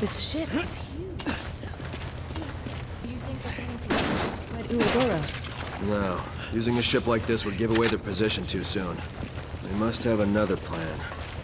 This ship is huge. Do you think they're going to spread Ouroboros? No. Using a ship like this would give away their position too soon. They must have another plan.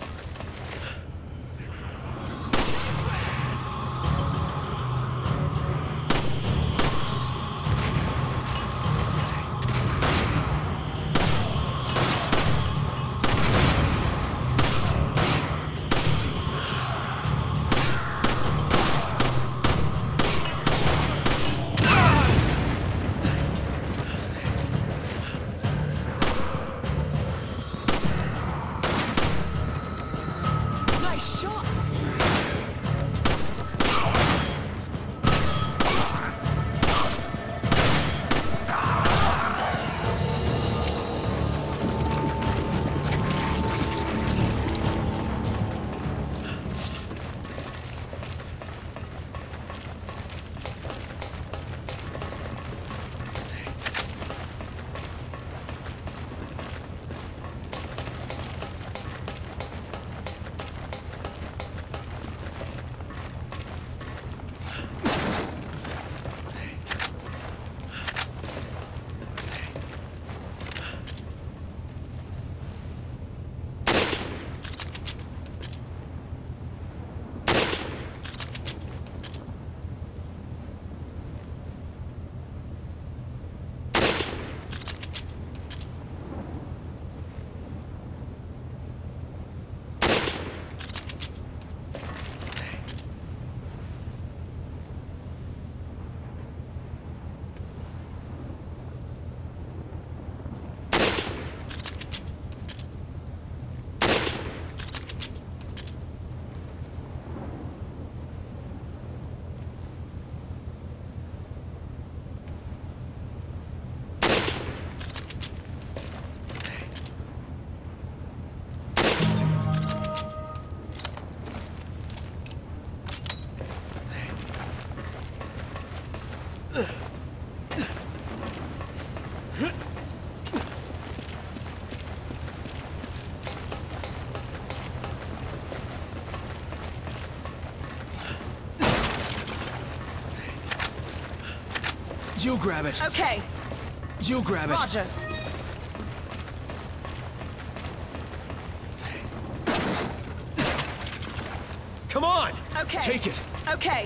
You grab it. Okay. You grab it. Roger. Come on! Okay. Take it. Okay.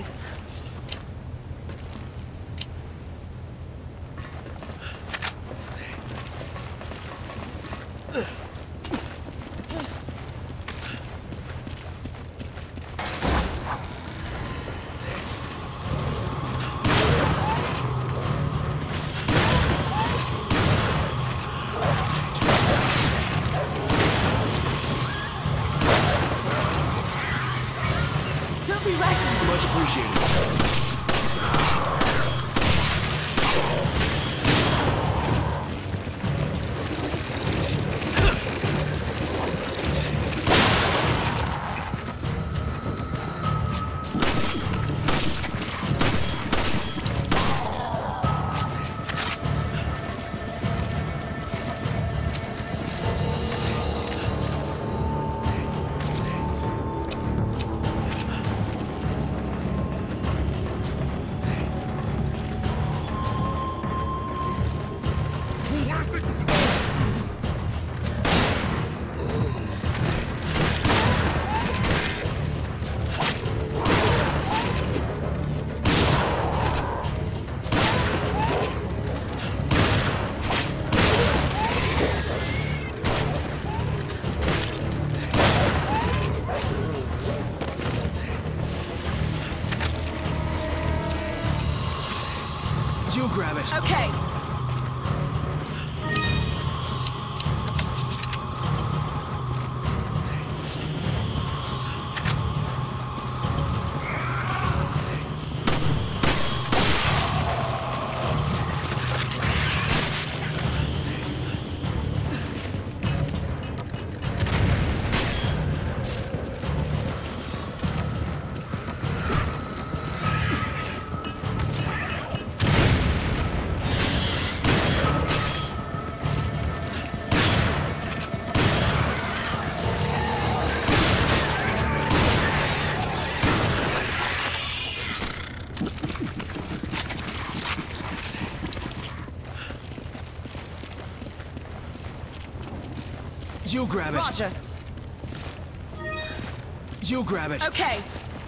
Much appreciated. You grab it. Okay. You grab it. Roger. You grab it. Okay.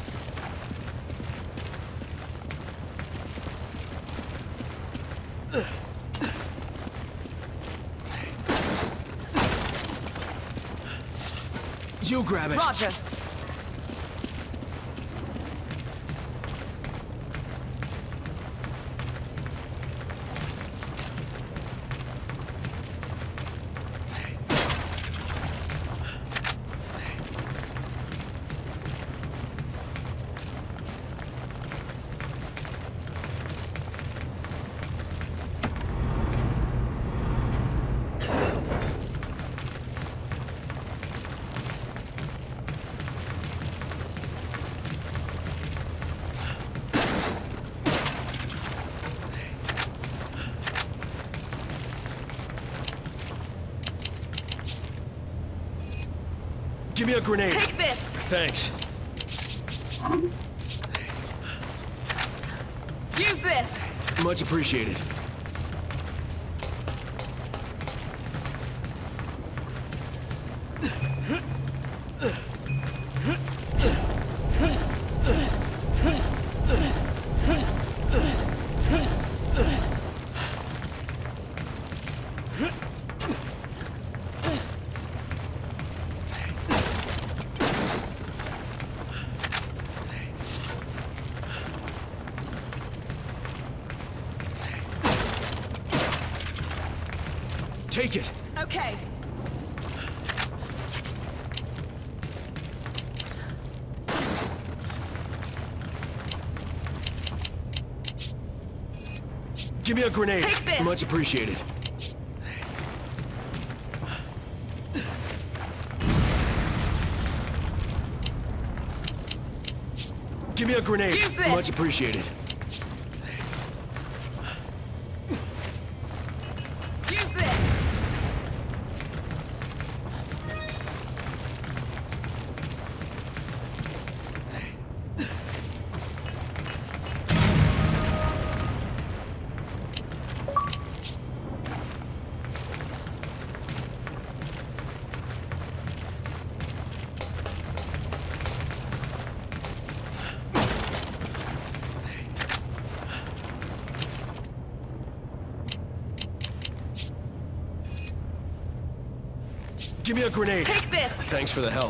You grab it. Roger. Give me a grenade. Take this. Thanks. Use this. Much appreciated. Take it. Okay. Give me a grenade. Take this. Much appreciated. Give me a grenade. Use this. Much appreciated. Use this. Give me a grenade. Take this. Thanks for the help.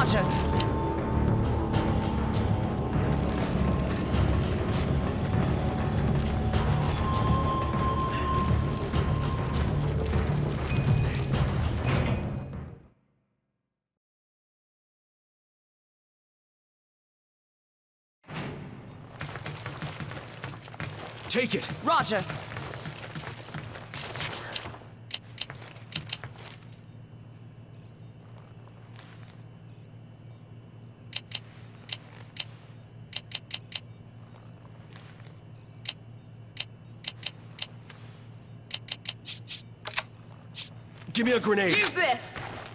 Roger. Take it! Roger. Give me a grenade! Use this!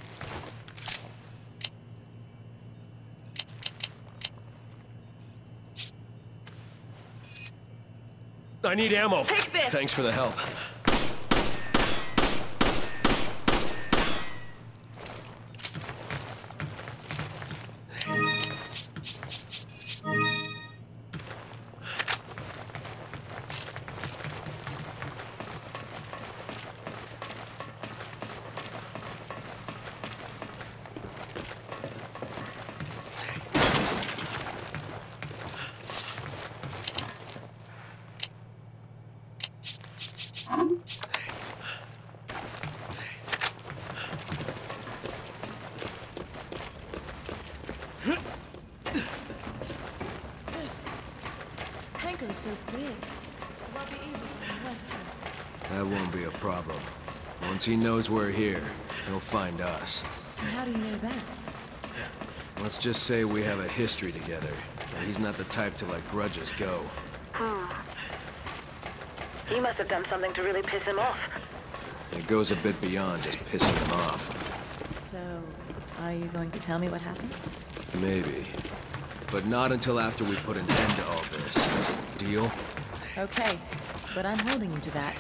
I need ammo! Take this! Thanks for the help. Is so thin. It won't be easy for Wesker. That won't be a problem. Once he knows we're here, he'll find us. And how do you know that? Let's just say we have a history together, and he's not the type to let grudges go. He must have done something to really piss him off. It goes a bit beyond just pissing him off. So, are you going to tell me what happened? Maybe. But not until after we put an end to all this. Deal? Okay, but I'm holding you to that.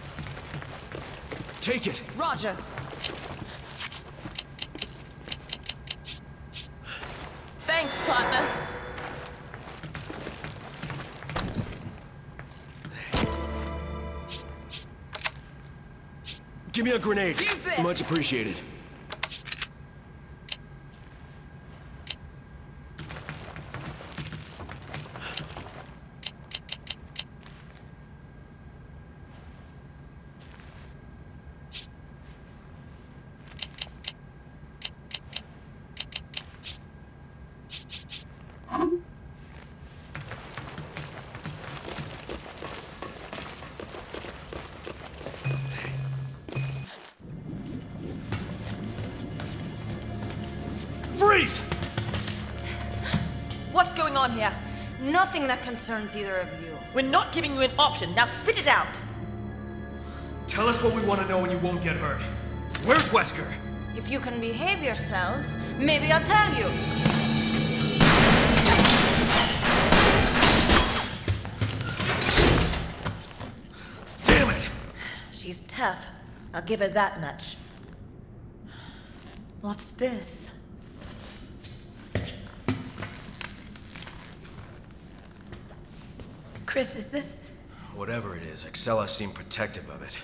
Take it! Roger! Thanks, partner! Give me a grenade! Use this! Much appreciated. Freeze! What's going on here? Nothing that concerns either of you. We're not giving you an option. Now spit it out! Tell us what we want to know and you won't get hurt. Where's Wesker? If you can behave yourselves, maybe I'll tell you. Damn it! She's tough. I'll give her that much. What's this? Chris, is this... Whatever it is, Excella seemed protective of it.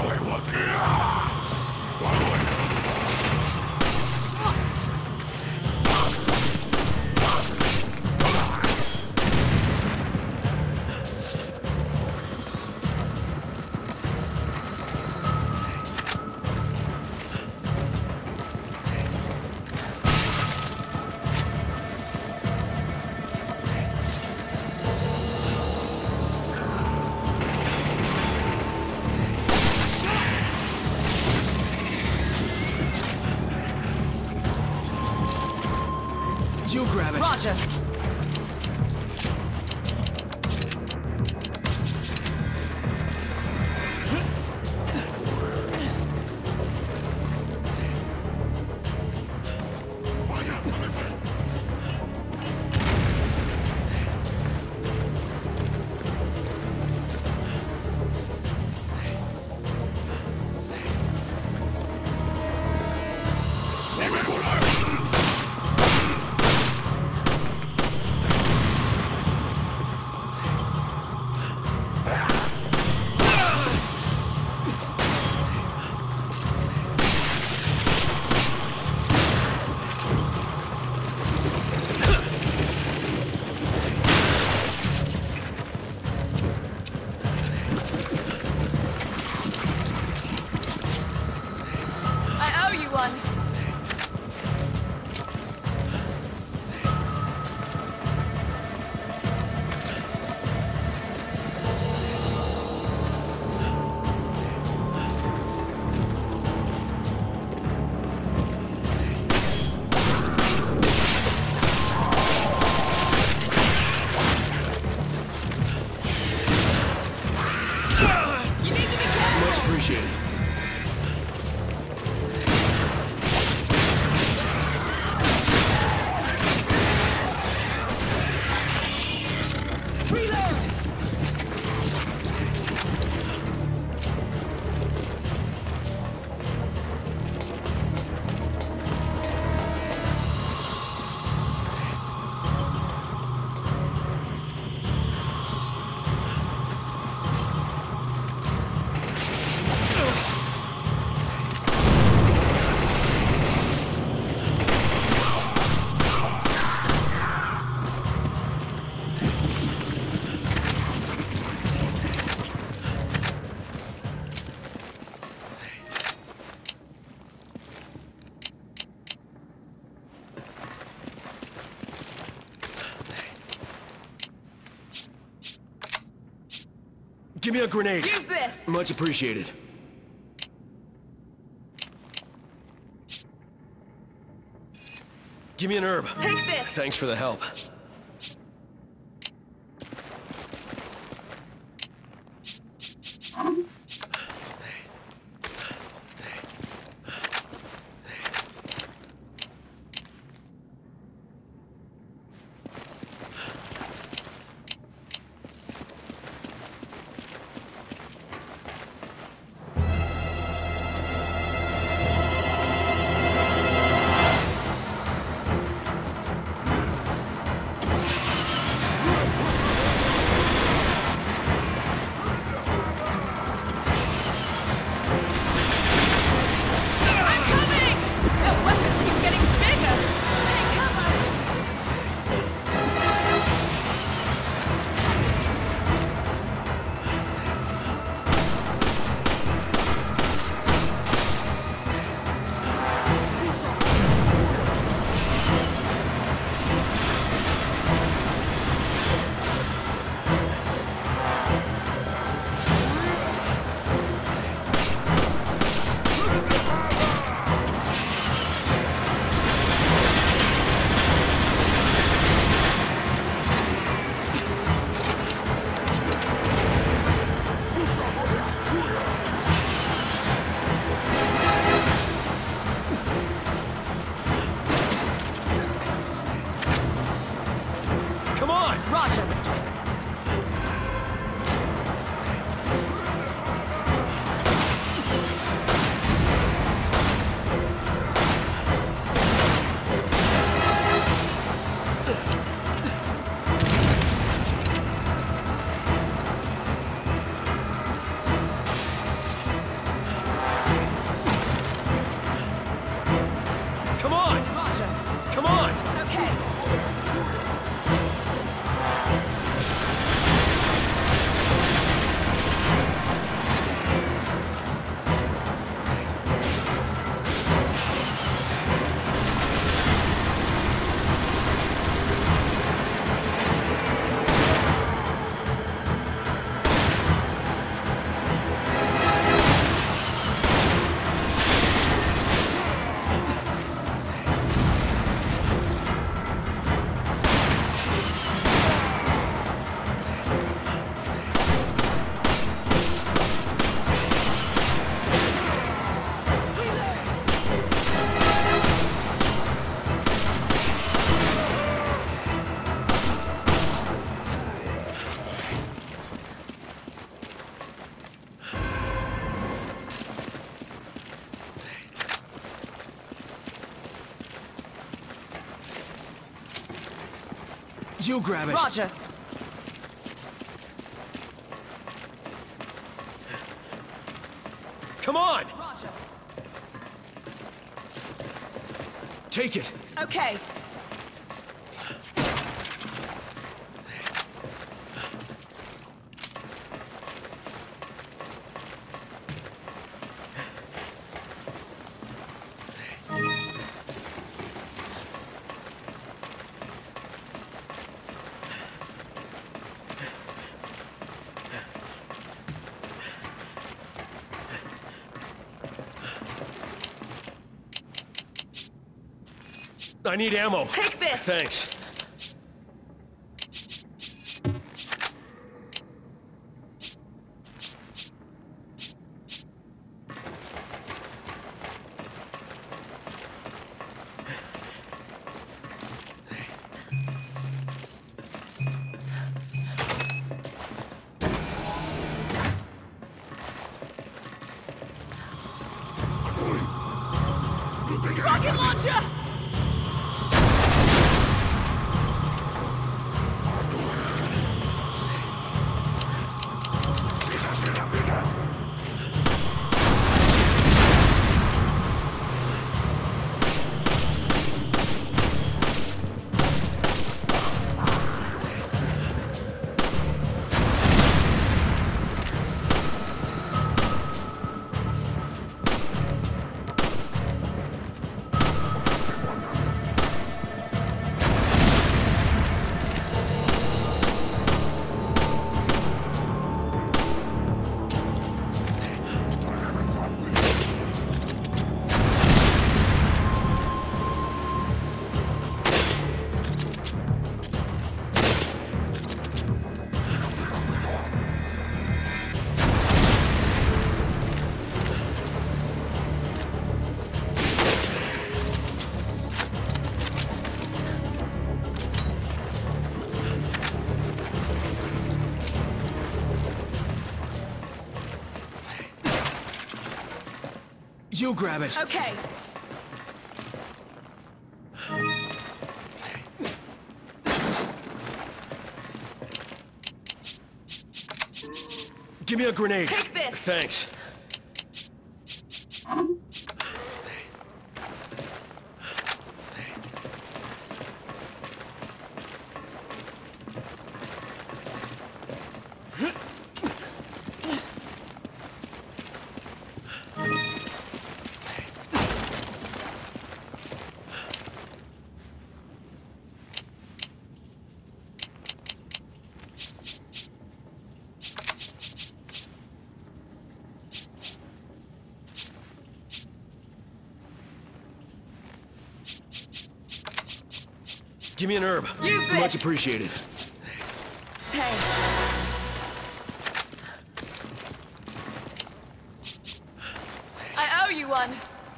You grab it. Roger. I owe you one. You need to be careful. Much appreciated. Give me a grenade. Use this. Much appreciated. Give me an herb. Take this. Thanks for the help. You grab it. Roger. Come on! Roger. Take it. Okay. I need ammo. Take this. Thanks. Rocket launcher! You grab it. Okay. Give me a grenade. Take this. Thanks. Give me an herb. Use this. Much appreciated. Thanks. I owe you one.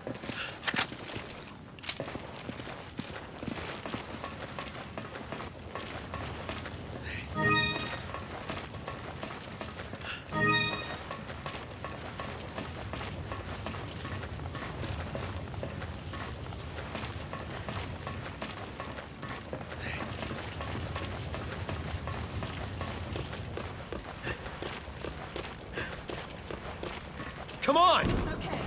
Come on! Okay.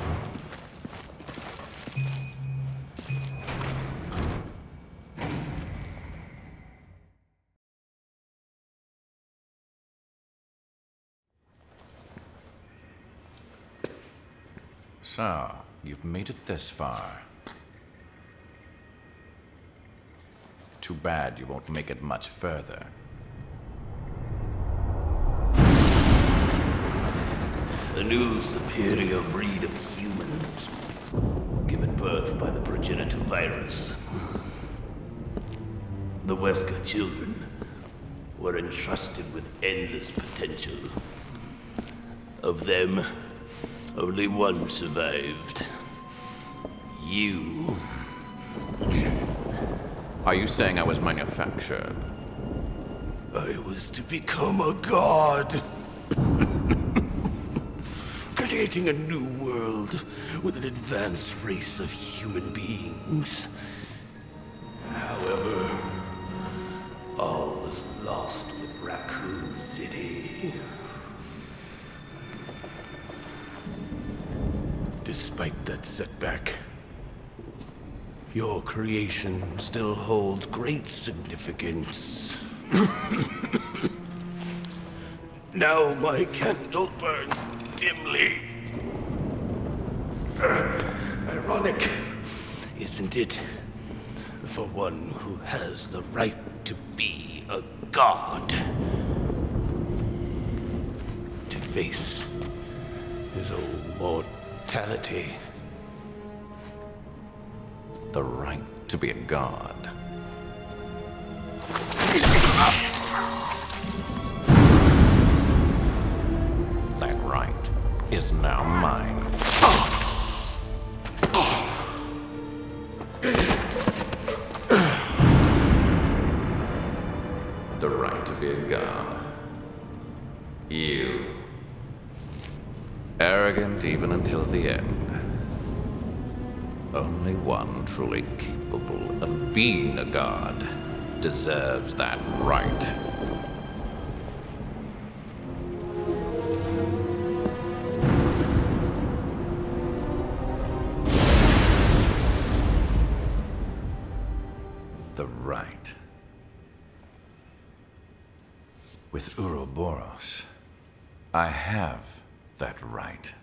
So, you've made it this far. Too bad you won't make it much further. A new superior breed of humans, given birth by the progenitor virus. The Wesker children were entrusted with endless potential. Of them, only one survived. You. Are you saying I was manufactured? I was to become a god. Creating a new world with an advanced race of human beings. However, All was lost with Raccoon City. Despite that setback, your creation still holds great significance. Now my candle burns dimly. Ironic, isn't it? For one who has the right to be a god. To face his own mortality. The right to be a god. That right is now mine. The right to be a god. You. Arrogant even until the end. Only one truly capable of being a god deserves that right. The right. With Uroboros, I have that right.